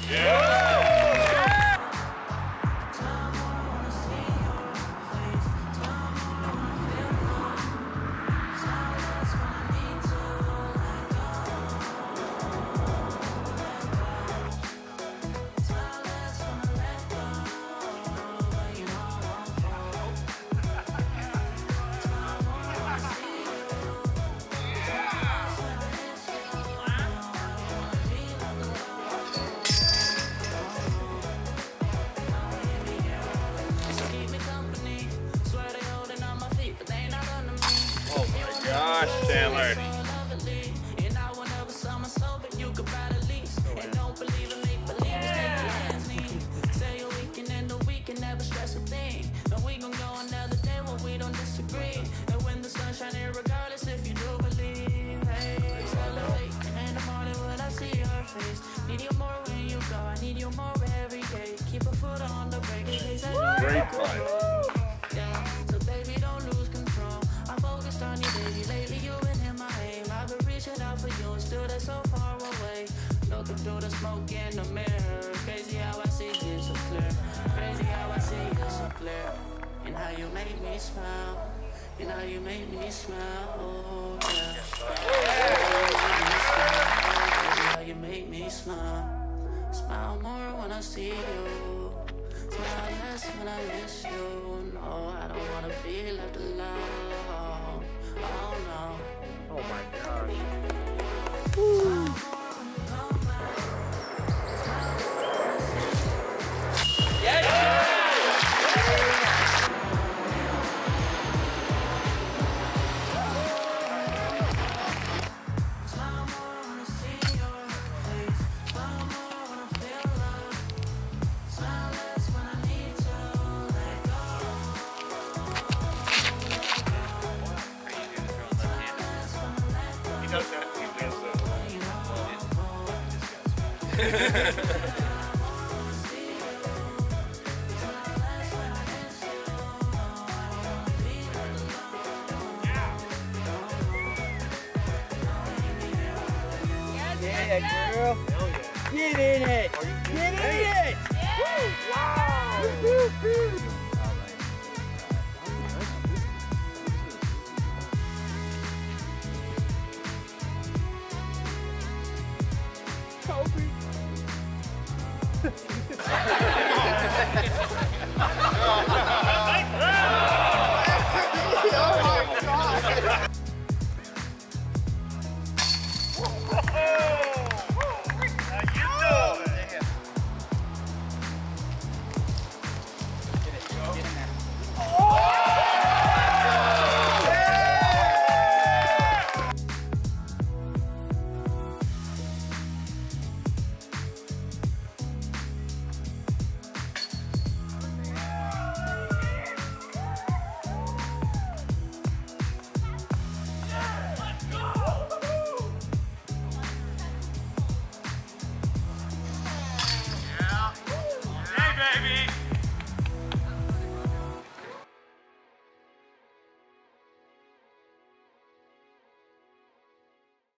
Gosh, Chandler. Great fight. Looking through the smoke in the mirror. Crazy how I see you so clear. Crazy how I see you so clear. And how you make me smile. And how you make me smile. Oh, yeah. How you make me smile. Smile more when I see you. Smile less when I miss you. No, I don't wanna be left alone. Oh no. Oh my gosh. Yeah, girl. Get in it. Get in it. Woo. Wow. Woo-hoo-hoo. Kobe. Hey, baby.